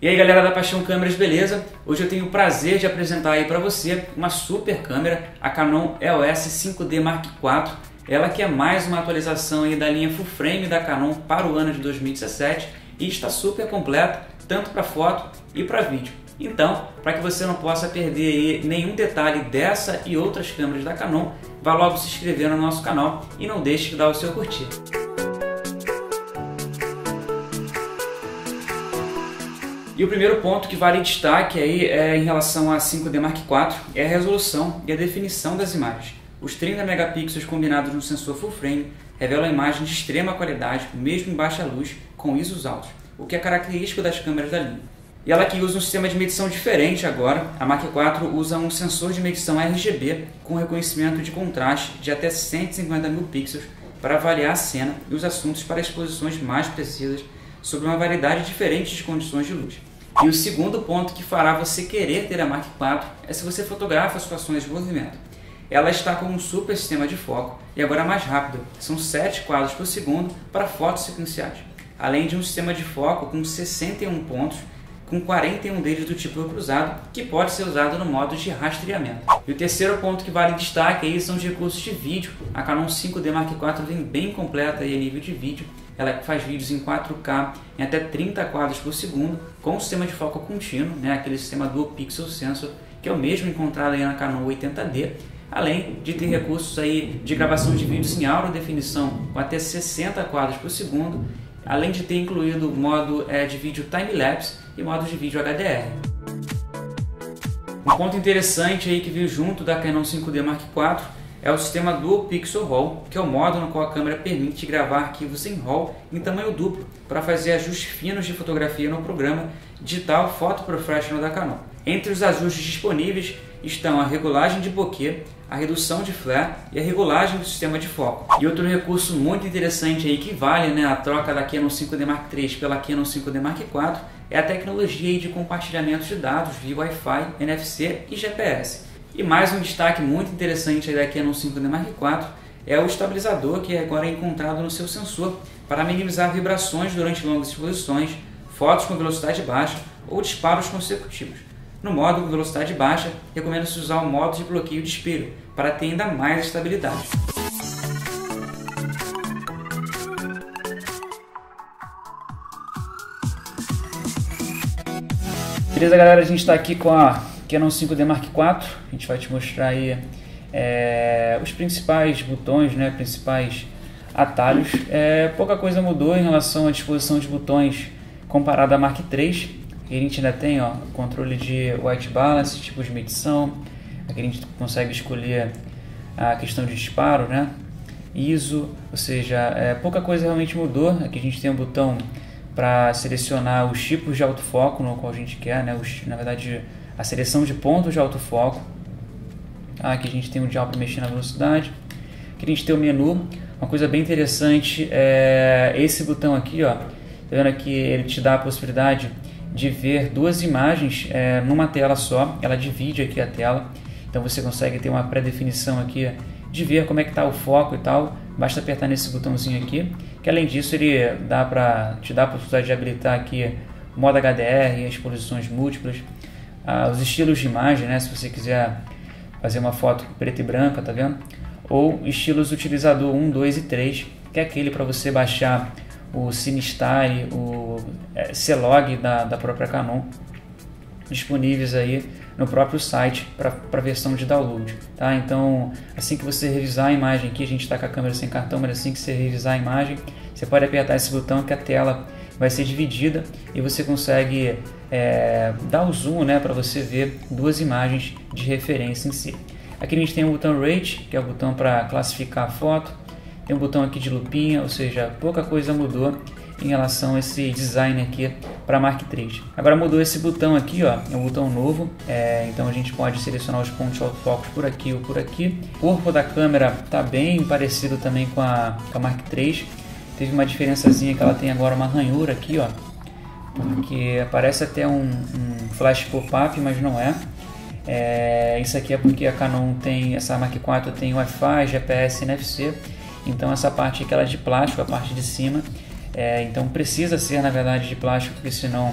E aí galera da Paixão Câmeras, beleza? Hoje eu tenho o prazer de apresentar aí para você uma super câmera, a Canon EOS 5D Mark IV. Ela que é mais uma atualização aí da linha full frame da Canon para o ano de 2017 e está super completa, tanto para foto e para vídeo. Então, para que você não possa perder aí nenhum detalhe dessa e outras câmeras da Canon, vá logo se inscrever no nosso canal e não deixe de dar o seu curtir. E o primeiro ponto que vale destaque aí em relação à 5D Mark IV é a resolução e a definição das imagens. Os 30 megapixels combinados no sensor full frame revelam imagens de extrema qualidade, mesmo em baixa luz, com ISOs altos, o que é característico das câmeras da linha. E ela que usa um sistema de medição diferente agora, a Mark IV usa um sensor de medição RGB com reconhecimento de contraste de até 150 mil pixels para avaliar a cena e os assuntos para exposições mais precisas sobre uma variedade diferente de condições de luz. E o segundo ponto que fará você querer ter a Mark IV é se você fotografa situações de movimento. Ela está com um super sistema de foco e agora mais rápido, são 7 quadros por segundo para fotos sequenciais, além de um sistema de foco com 61 pontos, com 41 deles do tipo cruzado, que pode ser usado no modo de rastreamento. E o terceiro ponto que vale destaque aí são os recursos de vídeo. A Canon 5D Mark IV vem bem completa aí a nível de vídeo. Ela faz vídeos em 4K em até 30 quadros por segundo, com o sistema de foco contínuo, aquele sistema Dual Pixel Sensor, que é o mesmo encontrado aí na Canon 80D, além de ter recursos aí de gravação de vídeos em alta definição com até 60 quadros por segundo, além de ter incluído modo de vídeo time-lapse e modo de vídeo HDR. Um ponto interessante aí que veio junto da Canon 5D Mark IV é o sistema Dual Pixel RAW, que é o modo no qual a câmera permite gravar arquivos em RAW em tamanho duplo para fazer ajustes finos de fotografia no programa digital Photo Professional da Canon. Entre os ajustes disponíveis estão a regulagem de bokeh, a redução de flare e a regulagem do sistema de foco. E outro recurso muito interessante aí que vale a troca da Canon 5D Mark III pela Canon 5D Mark IV é a tecnologia de compartilhamento de dados via Wi-Fi, NFC e GPS. E mais um destaque muito interessante aí da Canon 5D Mark IV é o estabilizador que agora é encontrado no seu sensor para minimizar vibrações durante longas exposições, fotos com velocidade baixa ou disparos consecutivos. No modo com velocidade baixa, recomenda-se usar o modo de bloqueio de espelho para ter ainda mais estabilidade. Beleza galera, a gente está aqui com a Canon 5D Mark IV, a gente vai te mostrar aí os principais botões, principais atalhos. Pouca coisa mudou em relação à disposição de botões comparada à Mark III. Aqui a gente ainda tem controle de white balance, tipo de medição. Aqui a gente consegue escolher a questão de disparo, ISO, ou seja, pouca coisa realmente mudou. Aqui a gente tem um botão para selecionar os tipos de autofoco no qual a gente quer, na verdade a seleção de pontos de autofoco. Aqui a gente tem o dial para mexer na velocidade. Aqui a gente tem o menu. Uma coisa bem interessante é esse botão aqui, tá vendo aqui? Ele te dá a possibilidade de ver duas imagens numa tela só. Ela divide aqui a tela, então você consegue ter uma pré-definição aqui de ver como é que está o foco e tal. Basta apertar nesse botãozinho aqui, que além disso ele te dá a possibilidade de habilitar aqui o modo HDR, as exposições múltiplas, os estilos de imagem, se você quiser fazer uma foto preta e branca, tá vendo? Ou estilos utilizador 1, 2 e 3, que é aquele para você baixar o CineStyle, o C-Log da própria Canon, disponíveis aí no próprio site para a versão de download, tá? Então, assim que você revisar a imagem aqui, a gente está com a câmera sem cartão, mas assim que você revisar a imagem, você pode apertar esse botão que a tela vai ser dividida e você consegue dar o zoom, para você ver duas imagens de referência em si. Aqui a gente tem o botão Rate, que é o botão para classificar a foto. Tem um botão aqui de lupinha, ou seja, pouca coisa mudou em relação a esse design aqui para Mark III. Agora mudou esse botão aqui, é um botão novo, então a gente pode selecionar os pontos de autofocus por aqui ou por aqui. O corpo da câmera está bem parecido também com a Mark III. Teve uma diferençazinha que ela tem agora uma ranhura aqui, porque parece até um flash pop-up, mas não é. Isso aqui é porque a Canon essa Mark IV tem Wi-Fi, GPS e NFC. Então essa parte aqui ela é de plástico, a parte de cima, então precisa ser na verdade de plástico, porque senão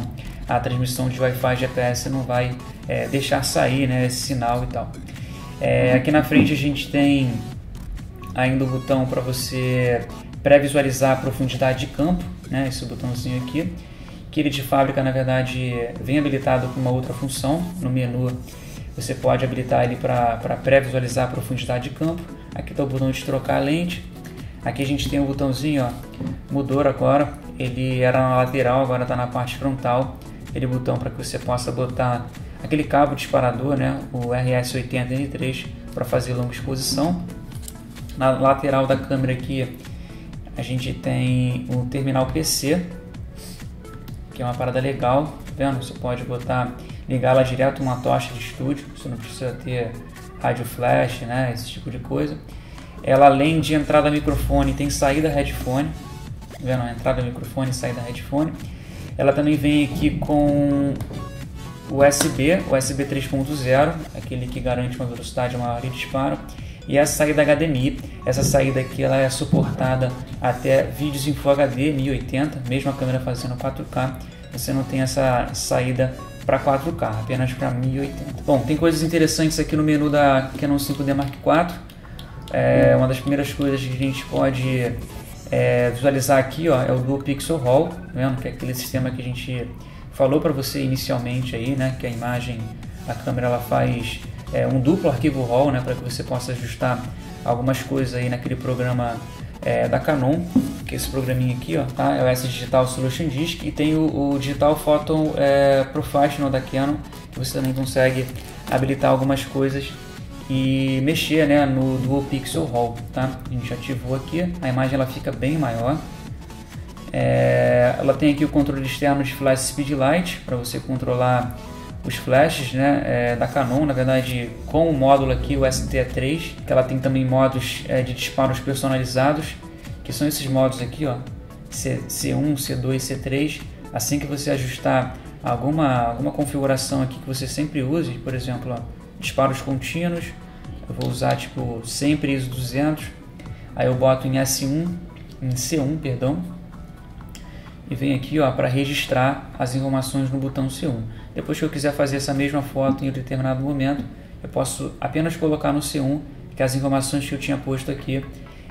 a transmissão de Wi-Fi GPS não vai deixar sair, né, esse sinal e tal. Aqui na frente a gente tem ainda o botão para você pré-visualizar a profundidade de campo, né, esse botãozinho aqui, que ele de fábrica na verdade vem habilitado com uma outra função. No menu você pode habilitar ele para pré-visualizar a profundidade de campo. Aqui está o botão de trocar a lente. Aqui a gente tem o botãozinho, ó, mudou agora, ele era na lateral, agora está na parte frontal. Aquele botão para que você possa botar aquele cabo disparador, né, o RS80N3, para fazer longa exposição. Na lateral da câmera aqui a gente tem o terminal PC, que é uma parada legal, tá vendo? Você pode ligá-la direto a uma tocha de estúdio, você não precisa ter rádio flash, né, esse tipo de coisa. Ela, além de entrada microfone, tem saída headphone, tá vendo? Entrada microfone e saída headphone. Ela também vem aqui com USB 3.0, aquele que garante uma velocidade maior de disparo, e a saída HDMI. Essa saída aqui ela é suportada até vídeos em Full HD 1080, mesmo a câmera fazendo 4K, você não tem essa saída para 4K, apenas para 1080. Bom, tem coisas interessantes aqui no menu da Canon 5D Mark IV. Uma das primeiras coisas que a gente pode visualizar aqui, ó, é o Dual Pixel RAW, tá vendo? Que é aquele sistema que a gente falou para você inicialmente aí, né? Que a imagem, a câmera ela faz um duplo arquivo RAW, né? Para que você possa ajustar algumas coisas aí naquele programa da Canon, que é esse programinha aqui, ó, tá? É o S Digital Solution Disc, e tem o Digital Photon Professional da Canon, que você também consegue habilitar algumas coisas e mexer, né, no Dual Pixel RAW, tá? A gente ativou aqui, a imagem ela fica bem maior. Ela tem aqui o controle externo de Flash Speed Light, para você controlar os flashes, né, da Canon, na verdade com o módulo aqui, o ST3, que ela tem também modos de disparos personalizados, que são esses modos aqui, ó, C1, C2, C3. Assim que você ajustar alguma configuração aqui que você sempre use, por exemplo, ó, disparos contínuos, eu vou usar tipo sempre ISO 200, aí eu boto em S1, em C1, perdão, e venho aqui, ó, para registrar as informações no botão C1. Depois que eu quiser fazer essa mesma foto em um determinado momento, eu posso apenas colocar no C1, que as informações que eu tinha posto aqui,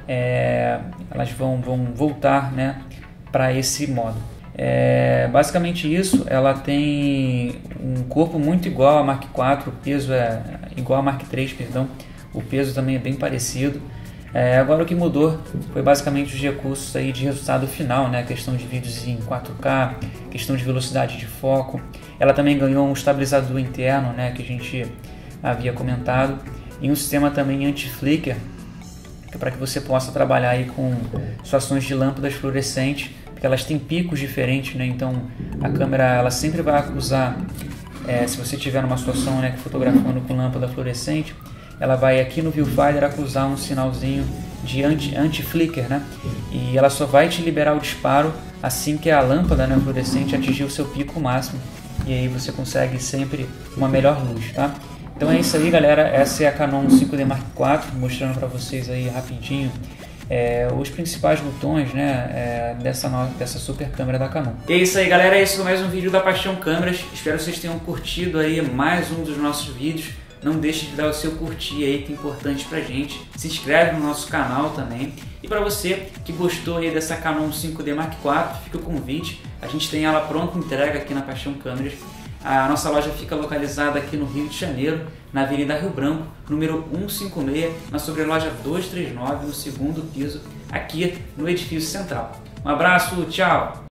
elas vão voltar, né, para esse modo. Basicamente isso. Ela tem um corpo muito igual a Mark IV, o peso é igual a Mark III, perdão, o peso também é bem parecido. Agora o que mudou foi basicamente os recursos aí de resultado final, né? Questão de vídeos em 4K, questão de velocidade de foco. Ela também ganhou um estabilizador interno, né, que a gente havia comentado, e um sistema também anti-flicker, que é para que você possa trabalhar aí com situações de lâmpadas fluorescentes, porque elas têm picos diferentes, né? Então a câmera ela sempre vai acusar, se você tiver numa situação, né, fotografando com lâmpada fluorescente, ela vai aqui no viewfinder acusar um sinalzinho de anti-flicker, né? E ela só vai te liberar o disparo assim que a lâmpada, né, fluorescente atingir o seu pico máximo, e aí você consegue sempre uma melhor luz, tá? Então é isso aí, galera. Essa é a Canon 5D Mark IV, mostrando para vocês aí rapidinho os principais botões, né, dessa super câmera da Canon. E é isso aí, galera. Esse foi mais um vídeo da Paixão Câmeras. Espero que vocês tenham curtido aí mais um dos nossos vídeos. Não deixe de dar o seu curtir aí, que é importante pra gente. Se inscreve no nosso canal também. E para você que gostou aí dessa Canon 5D Mark IV, fica o convite. A gente tem ela pronta entrega aqui na Paixão Câmeras. A nossa loja fica localizada aqui no Rio de Janeiro, na Avenida Rio Branco, número 156, na sobreloja 239, no segundo piso, aqui no edifício central. Um abraço, tchau!